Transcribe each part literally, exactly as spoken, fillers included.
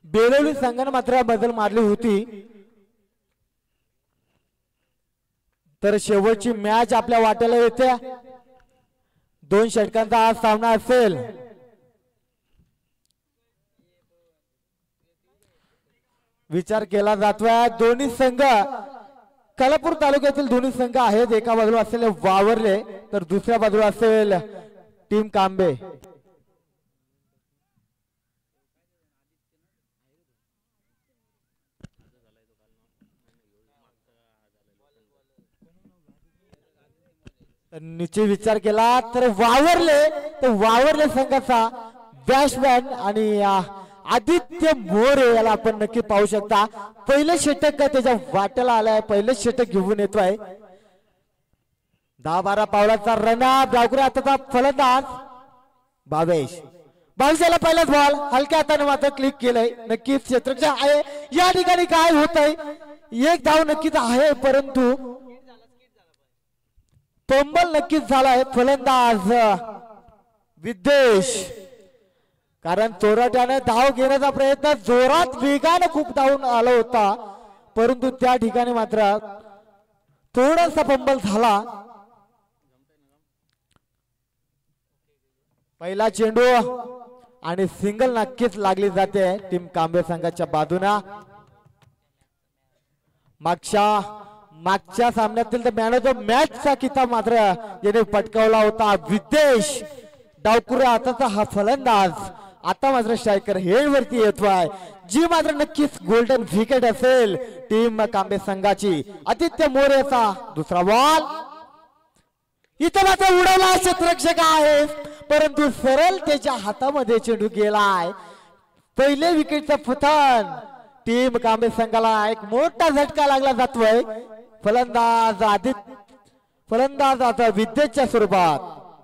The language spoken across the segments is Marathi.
बेलोली संघाने मात्र बदल मारली होती, तर शेवटची मॅच आपल्या वाट्याला येते। दोन षटकांचा हा सामना असेल। विचार केला जातोय दोन्ही संघ कलापूर तालुक्यातील दोन्ही संघ आहेत। एका बाजूला असेल वावरले तर दुसऱ्या बाजूला असेल टीम कांबे। नीचे विचार केला तर वावरले तर वावरले संघाचा बॅट्समॅन आणि आदित्य मोरे याला आपण नक्की पाहू शकता। पहिले षटक का त्याच्या वाट्याला आलाय, पहिले षटक घेऊन येतोय। दहा बारा पावलाचा रनअप डावकरी हाताचा फलंदाज भावेश भावेशाला पहिलाच बॉल हलक्या हाताने मात्र क्लिक केलंय। नक्कीच क्षेत्ररक्षण आहे या ठिकाणी। काय होतंय एक धाव नक्कीच आहे, परंतु पंबल नक्कीच झालाय। फलंदाज विद्वेश, कारण चोराट्याने धाव घेण्याचा प्रयत्न जोरात वेगाने खूप धावून आला होता, परंतु त्या ठिकाणी मात्र थोडासा पंबल झाला। पहिला चेंडू आणि सिंगल नक्कीच लागली जाते टीम कांबे संघाच्या बाजूने। मागच्या मागच्या सामन्यातील तर मॅन ऑफ द मॅचचा किताब मात्र याने पटकावला होता विद्वेश। डावकुरे हाताचा हा फलंदाज आता मात्र स्ट्रायकर हेड वरती येतोय, जी मात्र नक्कीच गोल्डन विकेट असेल टीम कांबे संघाची। आदित्य मोरेचा दुसरा बॉल इथे मात्र उडवला क्षेत्ररक्षक आहे, परंतु सरळ त्याच्या हातामध्ये चेंडू गेलाय। पहिले विकेटचा पतन टीम कांबे संघाला एक मोठा झटका लागला जातोय। फलंदाज आदित्य फलंदाज आता विद्वेशच्या स्वरूपात।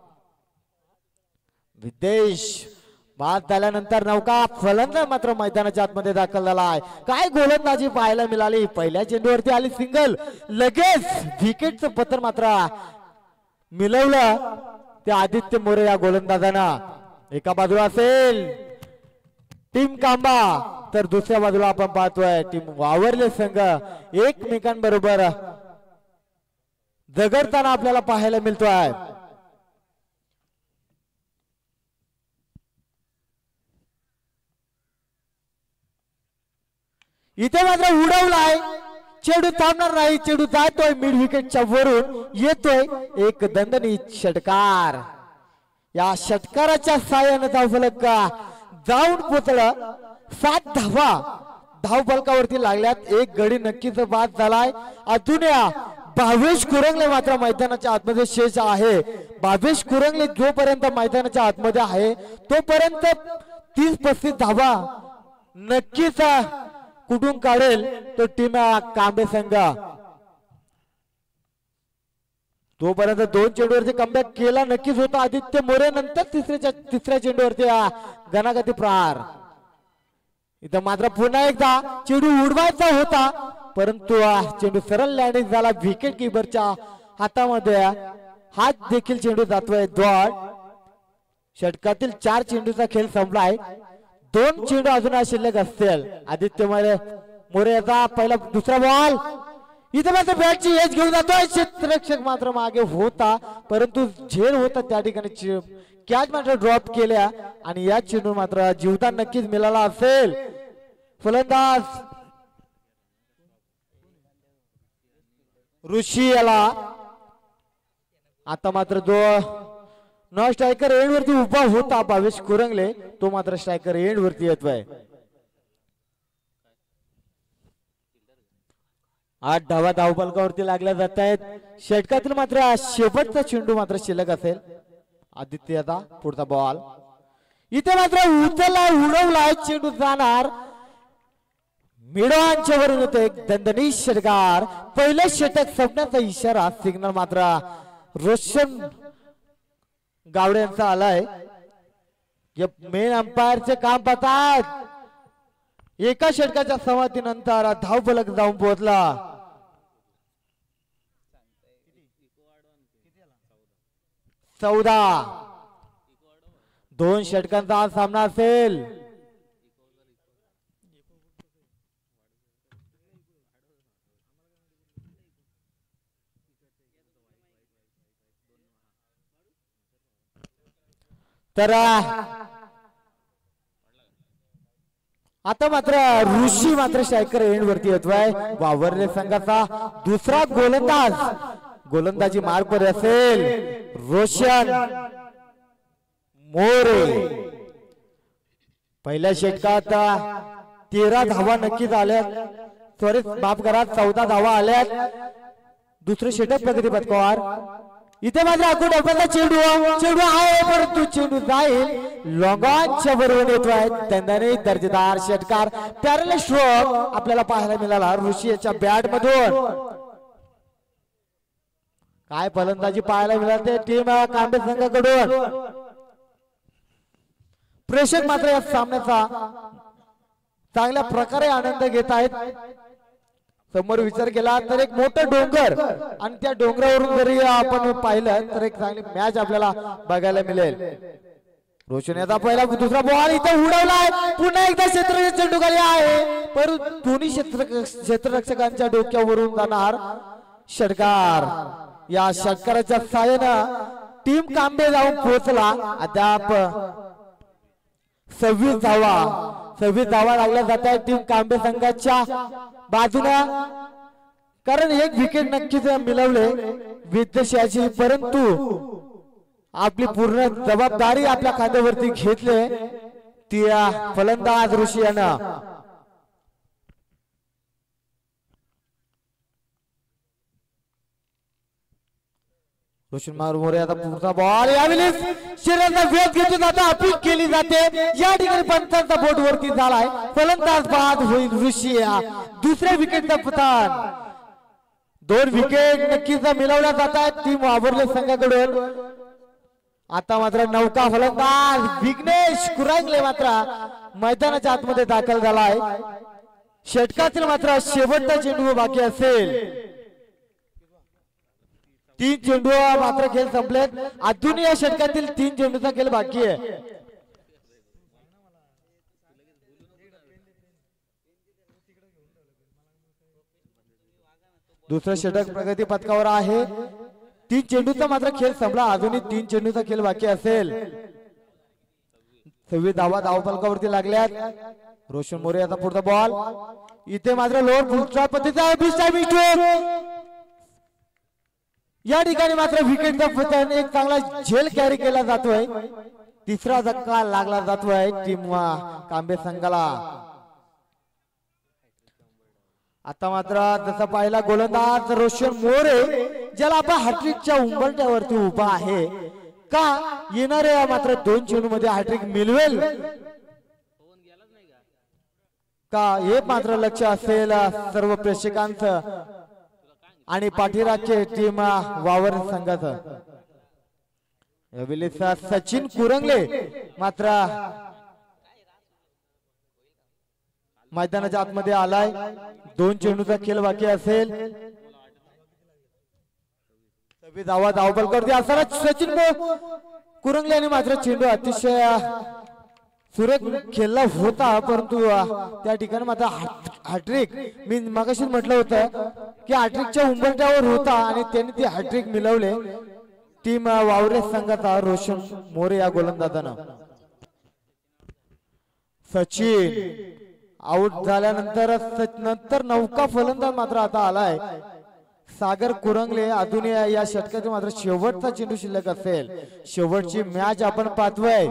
विद्वेश बाद झाल्यानंतर नौका फलंदाज मात्र मैदानाच्या आतमध्ये दाखल झाला आहे। काय गोलंदाजी पाहायला मिळाली, पहिल्या चेंडूवरती आली सिंगल, लगेच विकेटचं पत्र मात्र मिळवलं त्या आदित्य मोरे या गोलंदाजानं। एका बाजूला असेल टीम कांबा तर दुसऱ्या बाजूला आपण पाहतोय टीम वावरले संघ एकमेकांबरोबर झगडताना आपल्याला पाहायला मिळतोय। इथे मात्र उडवलाय, चेंडू थांबणार नाही, चेंडू जातोय मिड विकेटच्या वरून, येतोय एक दणदणीत षटकार। या षटकाराच्या साहाय्याने धावफलक जाऊन पोचलं। सात धावा धाव फलकावरती लागल्यात, एक गडी नक्कीच बाद झालाय। अजून या भावेश कुरंगले मात्र मैदानाच्या आतमध्ये शेष आहे। भावेश कुरंगले जोपर्यंत मैदानाच्या आतमध्ये आहे तोपर्यंत तीस पस्तीस धावा नक्कीच कुठून काढेल तो टीम कांबे संघ। तोपर्यंत दोन चेंडूवरती कमबॅक केला नक्कीच होता आदित्य मोरे, नंतर तिसऱ्या तिसऱ्या चेंडूवरती घनागती प्रहार। इथं मात्र पुन्हा एकदा चेंडू उडवायचा होता, परंतु चेंडू सरळ लँडिंग झाला विकेट किपरच्या हातामध्ये। हात देखील चेंडू जातोय द्वार। षटकातील चार चेंडूचा खेळ संपलाय, दोन चेंडू अजून शिल्लक असतील। आदित्य मोरे मोरेचा पहिला दुसरा बॉल इथे मात्र बॅटची एज घेऊन जातोय, क्षेत्ररक्षक मात्र मागे होता, परंतु झेल होता त्या ठिकाणी कॅच मात्र ड्रॉप केल्या आणि या चेंडू मात्र जीवदान नक्कीच मिळाला असेल। फलंदाज ऋषी याला आता मात्र जो न स्ट्रायकर एंड वरती उभा होता भावेश कुरंगले, तो मात्र स्ट्रायकर एंड वरती येतोय। आठ धावा धावफलकावरती लागल्या जात आहेत। षटकातील मात्र शेवटचा चेंडू मात्र शिल्लक असेल। आदित्य आता पुढचा बॉल इथे मात्र उचलला, उडवला, चेंडू जाणार मिडवांच्या वरून होते एक दणदणीत षटकार। पहिले षटक संपण्याचा इशारा सिग्नल मात्र रोशन गावडे यांचा आलाय। मेन अंपायरचे काम पाहतात। एका षटकाच्या समाप्तीनंतर धाव फलक जाऊन पोहोचला। चौदा दोन षटकांचा हा सामना असेल। तर आता मात्र ऋषी मात्र स्ट्रायकर एंड वरती येतोय वावरले संघाचा दुसरा गोलंदाज गोलंदाजी मार्ग वर असेल रोशन मोरे पहिल्या षटकात तेरा धावा नक्कीच आल्यात त्वरित माफ करा चौदा धावा आल्यात दुसरे षटक प्रगती पथकावर इथे मात्र अकुट ओपनचा चेंडू चेंडू आहे परंतु चेंडू जाईल लॉंगॉनच्या बरोबर येतोय त्यांनी दर्जेदार षटकार पॅरल स्ट्रोक आपल्याला पाहायला मिळाला ऋषी याच्या बॅट मधून काय फलंदाजी पाहायला मिळाले टीम कांबे संघाकडून प्रेक्षक मात्र या सामन्याचा चांगल्या प्रकारे आनंद घेत आहेत समोर विचार केला तर एक मोठं डोंगर आणि त्या डोंगरावरून जरी आपण पाहिलं तर एक चांगली मॅच आपल्याला बघायला मिळेल रोशन याचा पहिला दुसरा बॉल इथे उडवलाय पुन्हा एकदा क्षेत्र चेंडू खाली आहे परंतु दोन्ही क्षेत्र क्षेत्ररक्षकांच्या डोक्यावरून जाणार षटकार या षटकाराच्या साहाय्यानं टीम कांबे जाऊन पोहोचला अद्याप सव्वीस धावा सव्वीस धावा लागल्या जात आहेत टीम कांबे संघाच्या बाजूला कारण एक विकेट नक्कीच मिळवले विद्याशाची परंतु आपली पूर्ण जबाबदारी आपल्या खांद्यावरती घेतले ती फलंदाज ऋषी यानं रोशन मोरे आता पुढचा बॉल यावेळी शरीराचा वेध घेतून आता अपील केली जाते या ठिकाणी पंचांचा बोट वरती झालाय फलंदाज बाद होईल ऋषी दुसऱ्या विकेटचा पतन दोन विकेट नक्कीच मिळवल्या जातात टीम वावरले संघाकडून आता मात्र नौका फलंदाज विघ्नेश कुरांगले मात्र मैदानाच्या आतमध्ये दाखल झालाय षटकातील मात्र शेवटचा चेंडू बाकी असेल तीन चेंडू मात्र खेळ संपलेत अजून या षटकातील तीन चेंडूचा खेळ बाकी आहे दुसरं षटक प्रगती पथकावर आहे तीन चेंडूचा मात्र खेळ संपला अजूनही तीन चेंडूचा खेळ बाकी असेल सव्वीस धावा धावफलकावरती लागल्यात रोशन मोरे याचा पुढचा बॉल इथे मात्र लोअर फुलस्टॉप पद्धतीचा या ठिकाणी मात्र विकेटचा पतन एक चांगला झेल कॅरी केला जातोय तिसरा धक्का लागला जातोय टीम कांबे संघाला आता मात्र जसा पाहिला गोलंदाज रोशन मोरे ज्याला आपण हॅट्रिकच्या उंबरठ्यावरती उभा आहे का येणाऱ्या मात्र दोन चेंडू मध्ये हॅट्रिक मिळवेल का हे मात्र लक्ष असेल सर्व प्रेक्षकांचं आणि पाठीराखचे टीम वावर संघाचं सचिन कुरंगले मात्र मैदानाच्या आतमध्ये आलाय दोन चेंडूचा खेळ बाकी असेल धावा धावबल करते असताना सचिन कुरंगले आणि मात्र चेंडू अतिशय सुरेख खेळला होता परंतु त्या ठिकाणी मात्र हॅट्रिक मी मगाशीच म्हटलं होतं की हॅट्रिकच्या उंबरठ्यावर होता आणि त्यांनी ती हॅट्रिक मिळवले टीम वावरे संघाचा रोशन मोरे या गोलंदाजानं सचिन आउट झाल्यानंतर नंतर नौका फलंदाज मात्र आता आलाय सागर कुरंगले अजून या षटकाचा मात्र शेवटचा चेंडू शिल्लक असेल शेवटची मॅच आपण पाहतोय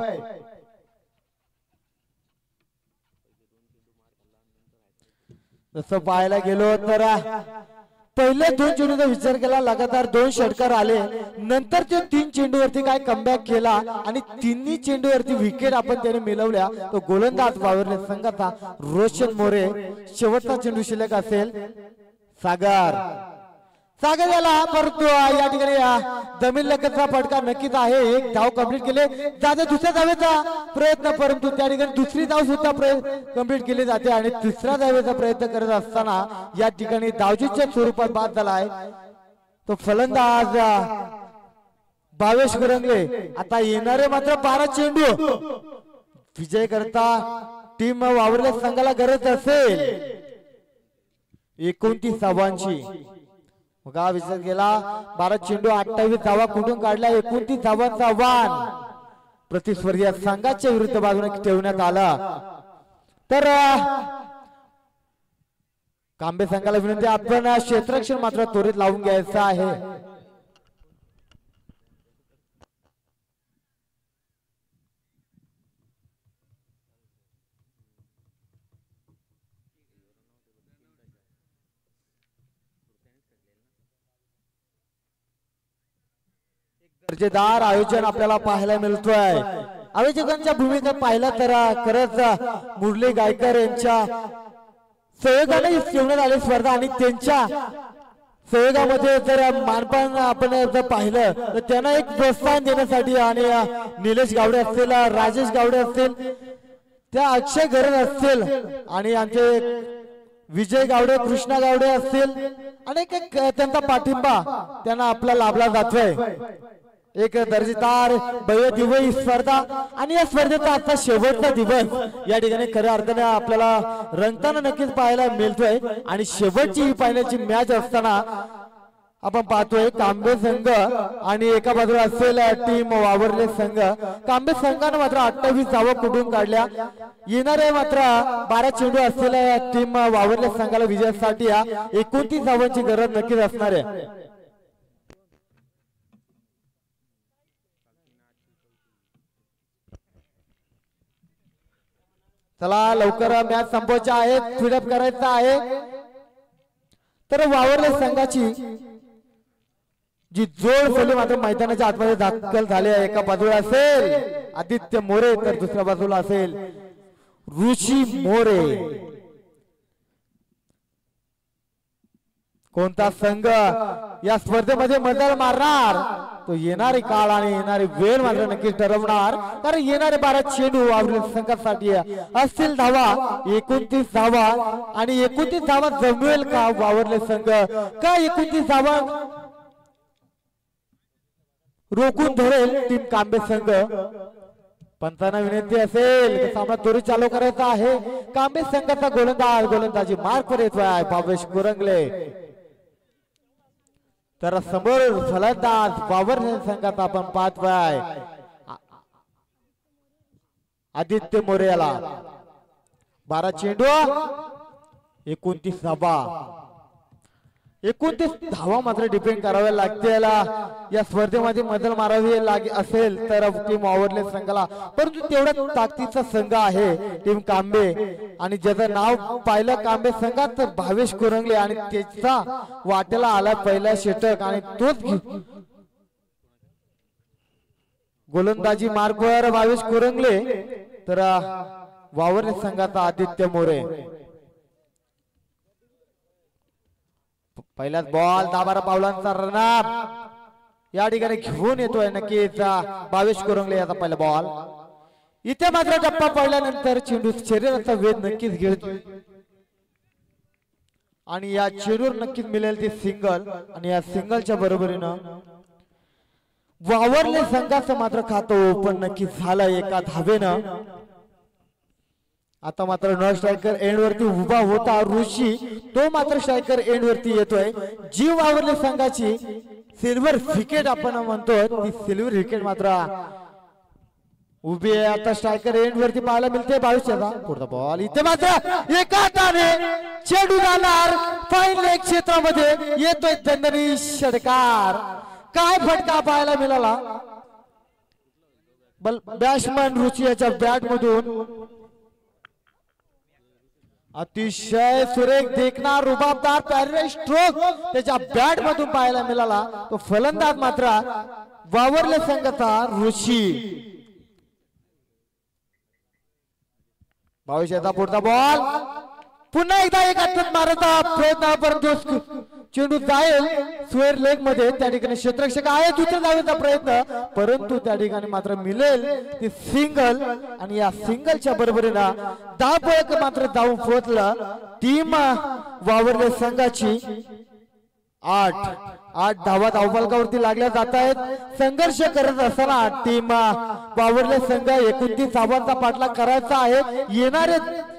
जसं पाहायला गेलो तर पहिले दोन चेंडूचा विचार केला लगातार दोन षटकार आले नंतर ते तीन चेंडूवरती काय कमबॅक केला आणि तिन्ही चेंडूवरती विकेट आपण त्याने मिळवल्या तो गोलंदाज वावरले संघाचा रोशन मोरे शेवटचा चेंडू शिल्लक असेल सागर सागर याला परंतु या ठिकाणी जमीन लगतचा फटका नक्कीच आहे एक धाव कंप्लीट केले जाते दुसऱ्या धावेचा प्रयत्न परंतु त्या ठिकाणी दुसरी धाव सुद्धा कंप्लीट केली जाते आणि तिसऱ्या धावेचा प्रयत्न करत असताना या ठिकाणी धावजीच्या स्वरूपात बाद झाला आहे तो फलंदाज भावेश कुरंगले आता येणारे मात्र बारा चेंडू विजय करता टीम वावरल्या संघाला गरज असेल एकोणतीस धावांची मग हा विचार केला बारा चेंडू अठ्ठावीस धावा कुठून काढला एकोणतीस धावांचा आव्हान प्रतिस्पर्धी संघाच्या विरुद्ध बाजूने ठेवण्यात आला। तर कांबे संघाला विनंती आपण क्षेत्ररक्षण मात्र त्वरित लावून घ्यायचं आहे। दर्जेदार आयोजन आपल्याला पाहायला मिळतोय। आयोजकांच्या भूमिकेत पाहिलं तर खरंच मुरली गायकर यांच्या सहयोगाने ठेवण्यात आली स्पर्धा आणि त्यांच्या सहयोगामध्ये जर मानपान आपण जर पाहिलं तर त्यांना एक प्रोत्साहन देण्यासाठी आणि निलेश गावडे असतील, राजेश गावडे असतील, त्या अक्षय गरज असतील आणि आमचे विजय गावडे, कृष्णा गावडे असतील, अनेक त्यांचा पाठिंबा त्यांना आपला लाभला जातोय। एक दर्जेदार भव्य दिव्य ही स्पर्धा आणि या स्पर्धेचा आजचा शेवटचा दिवस या ठिकाणी खऱ्या अर्थाने आपल्याला रंगताना नक्कीच पाहायला मिळतोय। आणि शेवटची ही फायनलची मॅच असताना आपण पाहतोय कांबे संघ आणि एका बाजूला असेल टीम वावरले संघ। कांबे संघाने मात्र अठ्ठावीस धावा कुठून काढल्या, येणारे मात्र बारा चेंडू असलेल्या टीम वावरले संघाला विजयासाठी एकोणतीस धावांची गरज नक्कीच असणार आहे। चला लवकर मॅच संपवायची आहे, स्पीडअप करायचा आहे। तर वावरले संघाची जी जोड फली मात्र मैदानाच्या आतमध्ये दाखल झाली आहे। एका बाजूला असेल आदित्य मोरे तर दुसऱ्या बाजूला असेल ऋषी मोरे। कोणता संघ या स्पर्धेमध्ये मदल मारणार तो येणारी काळ आणि येणारी वेळ मात्र नक्कीच ठरवणार। कारण येणारे बारा चेंडू वावरले संघासाठी असतील धावा एकोणतीस धावा आणि एकोणतीस धावा जमवेल का वावरले संघ, का एकोणतीस धावा रोखून धरेल टीम कांबे संघ। पंचांना विनंती असेल सामना त्वरित चालू करायचा आहे। कांबे संघाचा गोलंदाज गोलंदाजी मार्क वर येतोय भावेश कुरंगले। तर समोर फलंदाज वावरले संघात आपण पाहतोय आदित्य मोरे याला। बारा चेंडू एकोणतीस धावा, एकोणतीस धावा मात्र डिपेंड करावे लागतील या स्पर्धेमध्ये मदल मारावी लागे असेल तर टीम वावरले संघाला। परंतु तेवढा ताकदीचा संघ आहे टीम कांबे आणि ज्याचं नाव पाहिलं कांबे संघात तर भावेश कुरंगले आणि त्याचा वाट्याला आला पहिला षटक आणि तोच गोलंदाजी मार्गवर भावेश कुरंगले तर वावरले संघाचा आदित्य मोरे। पहिलाच बॉल दहा बारा पावलांचा रनअप या ठिकाणी घेऊन येतोय नक्कीच भावेश कुरंगले याचा पहिला बॉल। इथे मात्र टप्पा पडल्यानंतर चेंडू शरीराचा वेध नक्कीच घेतो आणि या चेंडूवर नक्कीच मिळेल ते सिंगल आणि या सिंगलच्या बरोबरीनं वावरले संघाचं मात्र खातं ओपन नक्कीच झालं एका धावेनं। आता मात्र न स्ट्रायकर एंड वरती उभा होता ऋषी, तो मात्र स्ट्रायकर एंड वरती येतोय। जी वावरले संघाची सिल्वर विकेट आपण म्हणतो ती सिल्वर विकेट मात्र उभी आहे। आता स्ट्रायकर एंड वरती पाहायला मिळते बावीसचा पुढचा बॉल इथे मात्र एका हाताने चेंडू जाणार फाईन लेग क्षेत्रामध्ये येतोय दंडनी षटकार। काय फटका पाहायला मिळाला बॅट्समन ऋषी याच्या बॅट मधून अतिशय सुरेख देखणार रुबाबदार पॅरेल स्ट्रोक त्याच्या बॅट मधून पाहायला मिळाला। तो फलंदाज मात्र वावरले संघाचा ऋषी। भविष्याचा पुढचा बॉल पुन्हा एकदा एक हातात मारता प्रयत्न परंतु चेंडू जाईल स्क्वेअर लेग मध्ये। त्या ठिकाणी क्षेत्ररक्षक आहे दुसऱ्या धावेचा प्रयत्न परंतु त्या ठिकाणी मात्र मिळेल ती सिंगल आणि या सिंगलच्या बरोबरीनं दहा बळक मात्र जाऊन पोहोचलं टीम वावरले संघाची। आठ आठ धावा धावफलकावरती लागल्या जात आहेत। संघर्ष करत असताना टीम वावरले संघ एकोणतीस धावांचा पाठलाग करायचा आहे। येणारे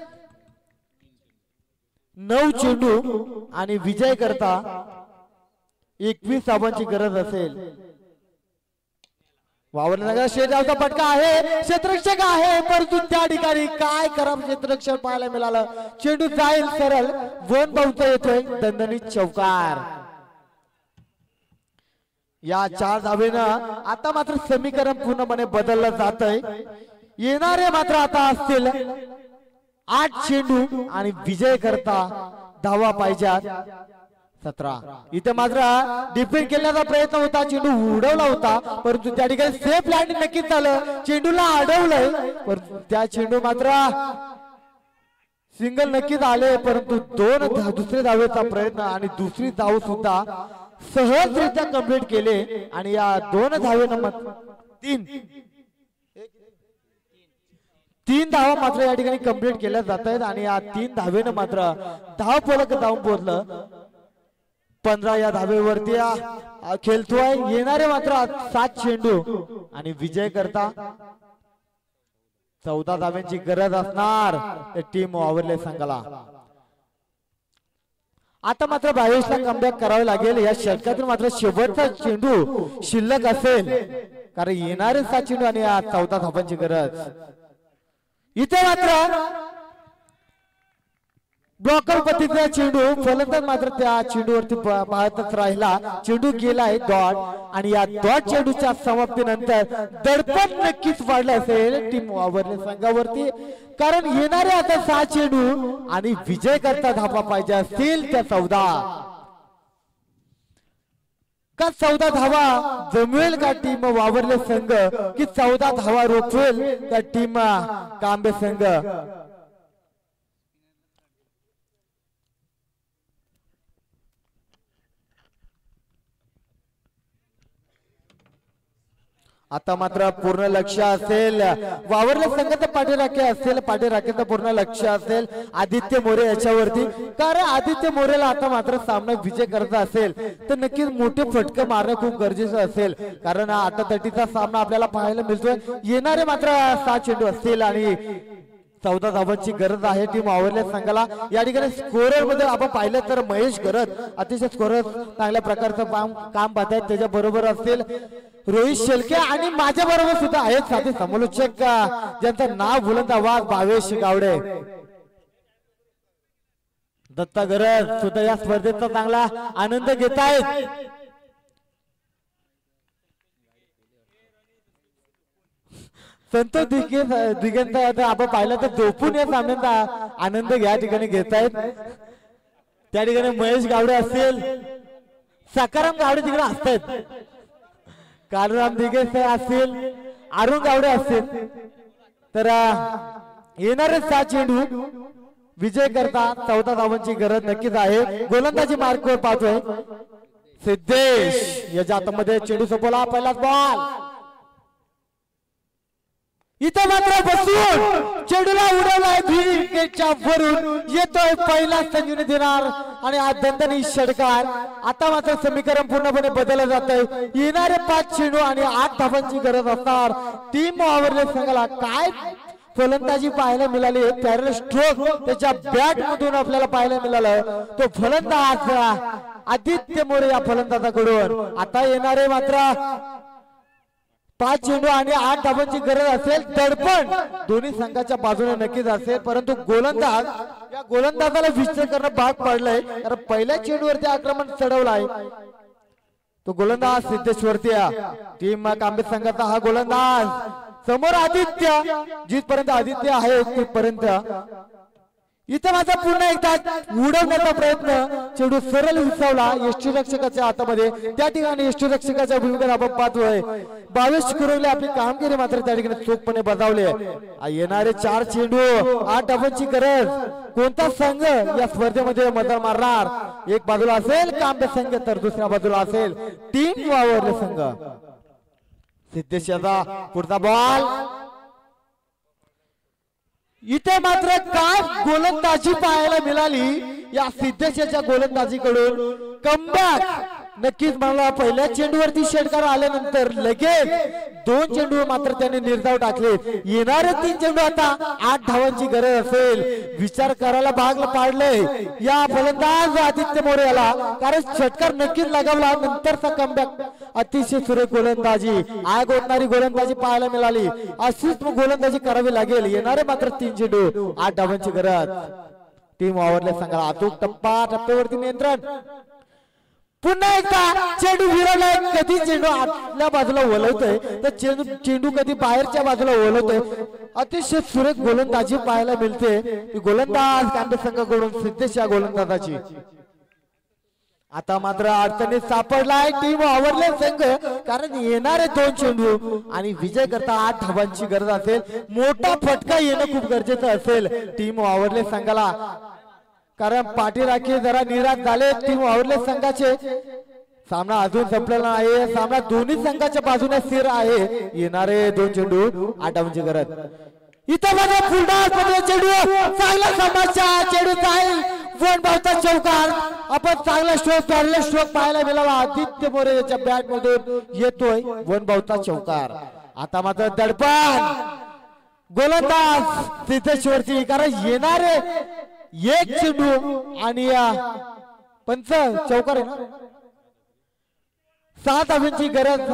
नऊ चेंडू आणि विजय करता एकवीस धावांची गरज असेल। वावरनगर शेजावचा फटका आहे, क्षेत्ररक्षक आहे, परंतु त्या ठिकाणी काय खराब क्षेत्ररक्षक पाहायला मिळालं. चेंडू जाईल सरळ वन बाउंसर येतोय, दणदणीत चौकार. या चार धावेनं आता मात्र समीकरण पूर्णपणे बदललं जात आहे. येणारे मात्र आता असतील आठ चेंडू आणि विजय करता धावा पाहिजेत सतरा. इथे मात्र डिफेंड केल्याचा प्रयत्न होता, चेंडू उडवला होता, परंतु त्या ठिकाणी सेफ लँडिंग नक्कीच झालं. चेंडूला अडवलंय, परंतु त्या चेंडू मात्र सिंगल नक्कीच आले, परंतु दोन दुसरे धावेचा प्रयत्न आणि दुसरी धाव सुद्धा सहजरित्या कंप्लीट केले. आणि या दोन धावेनं तीन तीन धावा मात्र या ठिकाणी कंप्लीट केल्या जात आहेत. आणि या तीन धावेनं मात्र धाव फलक जाऊन पोहोचलं. पंधरा या धावेवरती खेळतोय. येणारे मात्र सात चेंडू आणि विजय करता चौदा धाव्यांची गरज असणार टीम वावरले संघाला. आता मात्र बावीसला कमबॅक करावे लागेल. या षटकातील मात्र शेवटचा चेंडू शिल्लक असेल, कारण येणारे सात चेंडू आणि चौदा धावांची गरज. इथे मात्र ब्लॉकर पद्धतीचा चेंडू, फलंदाज मात्र त्या चेंडूवरती पाहतच राहिला. चेंडू गेलाय डॉट आणि या डॉट चेंडूच्या समाप्तीनंतर दडपण नक्कीच वाढलं असेल टीम वावरले संघावरती, कारण येणारे आता सहा चेंडू आणि विजय करता धावा पाहिजे असतील त्या चौदा. का चौदा धावा जमवेल का टीम वावरले संघ, की चौदा धावा रोखवेल का टीम कांबे संघ. आता मात्र पूर्ण लक्ष असेल वावरले संघाचं पाठीराखे असेल, पाठीराखेचं पूर्ण लक्ष असेल आदित्य मोरे याच्यावरती, कारण आदित्य मोरेला आता मात्र सामना विजय करायचा असेल तर नक्कीच मोठे फटके मारणं खूप गरजेचं असेल, कारण आता तटीचा सामना आपल्याला पाहायला मिळतोय. येणारे मात्र सहा चेंडू असतील आणि चौदा धावांची गरज आहे टीम वावरल्या संघाला. या ठिकाणी स्कोरर मध्ये आपण पाहिलं तर महेश गरज अतिशय स्कोरर चांगल्या प्रकारचं काम काम पाहतायत. त्याच्या बरोबर असतील रोहित शेलके आणि माझ्या बरोबर सुद्धा आहेत साथी समालोचक ज्यांचं नाव बुलंद आवाज भावेश गावडे. दत्ता गरज सुद्धा या स्पर्धेचा चांगला आनंद घेत आहेत. संतोष दिगंत आपण पाहिलं तर झोपून या सामन्याचा आनंद या ठिकाणी घेत आहेत. त्या ठिकाणी महेश गावडे असतील, सकाराम गावडे तिकडे असतात, कालराम दिगे असतील, अरुण गावडे असतील. तर येणारे सात चेंडू विजय करता चौदा धावांची गरज नक्कीच आहे. गोलंदाजी मार्कवर पाहतोय सिद्धेश याच्या हातामध्ये चेंडू सोपवला, पहिलाच बॉल. इथे मात्र बसून चेंडूला उडवलाय विकेटच्या वरून, येतोय पहिला संजीवनी देणार आणि आज दणदणी षटकार. आता मात्र समीकरण पूर्णपणे बदललं जात आहे. येणारे पाच चेंडू आणि आठ धावांची गरज असणार टीम वावरले संघाला. काय फलंदाजी पाहायला मिळाली, पॅरल स्ट्रोक त्याच्या बॅट मधून आपल्याला पाहायला मिळालं. तो फलंदाज आदित्य मोरे या फलंदाजाकडून. आता येणारे मात्र पाच चेंडू आणि आठ धावांची गरज असेल. दडपण दोन्ही संघाच्या बाजूने नक्कीच असेल, परंतु गोलंदाज या गोलंदाजाला विश्लेषण करणं भाग पडलंय, कारण पहिल्या चेंडूवरती आक्रमण चढवलाय तो गोलंदाज सिद्धेश्वरती. टीम कांबे संघाचा हा गोलंदाज. समोर आदित्य, जिथपर्यंत आदित्य आहे तिथपर्यंत. इथे माझा पुन्हा एकदा उडवण्याचा प्रयत्न, चेंडू सरळ विसावला यष्टीरक्षकाच्या हातामध्ये. त्या ठिकाणी यष्टीरक्षकाच्या भूमिकेत आपण पाहतोय बावीस कुरवले आपली कामगिरी मात्र त्या ठिकाणी चोखपणे बजावले. येणारे चार चेंडू आठ धावांची गरज. कोणता संघ या स्पर्धेमध्ये मदत मारणार? एक बाजूला असेल कांबे संघ तर दुसऱ्या बाजूला असेल टीम वावरले संघ. सिद्धेश याचा पुढचा बॉल. इथे मात्र काय गोलंदाजी पाहायला मिळाली या सिद्धेशच्या गोलंदाजीकडून. कमबॅक नक्कीच मला पहिल्या चेंडूवरती षटकार आल्यानंतर लगेच दोन चेंडू मात्र त्याने निर्धाव टाकले. येणारे तीन चेंडू आता आठ धावांची गरज असेल. विचार करायला भाग पाडले या फलंदाज आदित्य मोरे याला, कारण षटकार नक्कीच लगावला. नंतरचा कमबॅक अतिशय सुरेख गोलंदाजी आग ओढणारी गोलंदाजी पाहायला मिळाली. अशीच गोलंदाजी करावी लागेल. येणारे मात्र तीन चेंडू आठ धावांची गरज. टीम आवरल्या संघाला अचूक टप्पा टप्प्यावरती नियंत्रण. पुन्हा एकदा चेंडू विरवलाय. कधी चेंडू आतल्या बाजूला वळवतोय तर चेंडू चेंडू कधी बाहेरच्या बाजूला वळवतोय. अतिशय सुरेख गोलंदाजी पाहायला मिळते गोलंदाज कांबे संघाकडून सिद्धेश या गोलंदाजाची. आता मात्र अडचणीत सापडलाय टीम आवरले संघ, कारण येणारे दोन चेंडू आणि विजय करता आठ धावांची गरज असेल. मोठा फटका येणं खूप गरजेचं असेल टीम आवरले संघाला, कारण पाठीराखी जरा निराश झाले टीम आवरले संघाचे. सामना अजून संपलेला आहे. सामना दोन्ही संघाच्या बाजूने स्थिर आहे. येणारे दोन चेंडू आठ धावांची गरज. इथं बघा फुलडाळ चेंडू चांगला समस्या चेंडू जाईल वन बावता चौकार. आपण चांगला स्ट्रोक चांगला स्ट्रोक पाहायला मिळाला. आदित्य मोरे याच्या बॅट मधून येतोय वन बावता चौकार. आता मात्र दडपण गोलंदाज सिद्धेश्वरची, कारण येणारे एक चेंडू आणि पंच चौकार आहे ना. सात धावांची गरज.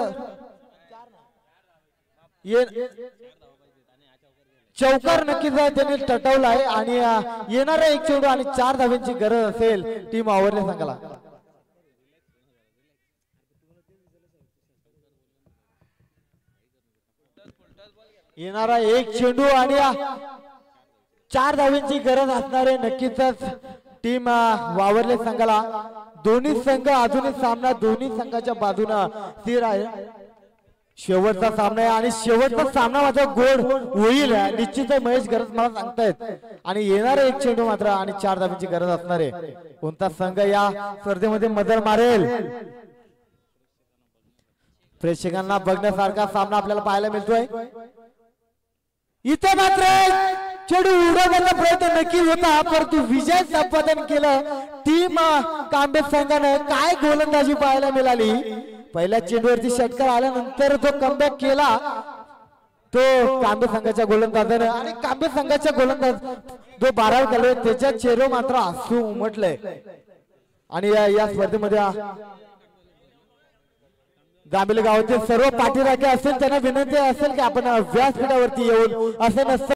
चौकार नक्कीच त्यांनी टटवलाय आणि येणारा एक चेंडू आणि चार धावांची गरज असेल टीम आवरले संघाला. येणारा एक चेंडू आणि चार धावांची गरज असणारे नक्कीच टीम वावरले संघाला. दोन्ही संघ अजूनही सामना दोन्ही संघाच्या बाजूने स्थिर आहे. शेवटचा सामना आहे आणि शेवटचा सामना मात्र गोड होईल निश्चित महेश गरज मला सांगतायत. आणि येणारे एक चेंडू मात्र आणि चार धावांची गरज असणार आहे. कोणता संघ या स्पर्धेमध्ये मदर मारेल प्रेक्षकांना बघण्यासारखा सामना आपल्याला पाहायला मिळतोय. इथे मात्र चेंडू उडवण्याचा प्रयत्न नक्की होता, परंतु विजय संपादन केलं टीम कांबे संघाने. काय गोलंदाजी पाहायला मिळाली. पहिल्या चेंडूवरती षटकार आल्यानंतर जो कमबॅक केला तो कांबे संघाच्या गोलंदाजाने. आणि कांबे संघाच्या गोलंदाज जो बारावी केले त्याच्या चेहऱ्यावर मात्र आसू उमटले. आणि या स्पर्धेमध्ये गांबिले गावातील सर्व पाठीराखे असेल त्यांना विनंती असेल की आपण व्यासपीठावरती येऊन असे नसतं